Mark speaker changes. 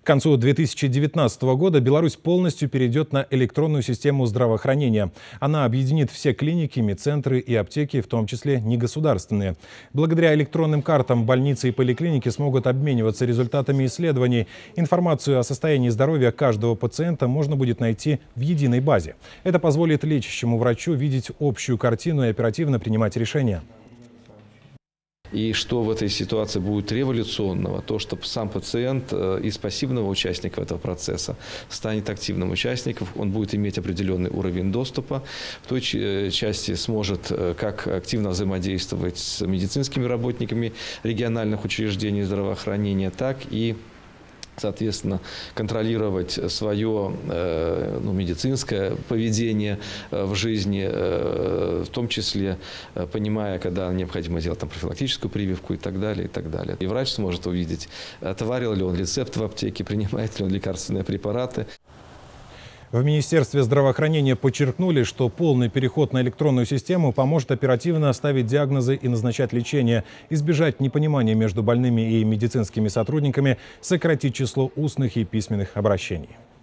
Speaker 1: К концу 2019 года Беларусь полностью перейдет на электронную систему здравоохранения. Она объединит все клиники, медцентры и аптеки, в том числе негосударственные. Благодаря электронным картам больницы и поликлиники смогут обмениваться результатами исследований. Информацию о состоянии здоровья каждого пациента можно будет найти в единой базе. Это позволит лечащему врачу видеть общую картину и оперативно принимать решения.
Speaker 2: И что в этой ситуации будет революционного, то, что сам пациент из пассивного участника этого процесса станет активным участником, он будет иметь определенный уровень доступа, в той части сможет как активно взаимодействовать с медицинскими работниками региональных учреждений здравоохранения, так и соответственно, контролировать свое медицинское поведение в жизни, в том числе понимая, когда необходимо сделать профилактическую прививку и так далее, и так далее. И врач сможет увидеть, отоварил ли он рецепт в аптеке, принимает ли он лекарственные препараты.
Speaker 1: В Министерстве здравоохранения подчеркнули, что полный переход на электронную систему поможет оперативно ставить диагнозы и назначать лечение, избежать непонимания между больными и медицинскими сотрудниками, сократить число устных и письменных обращений.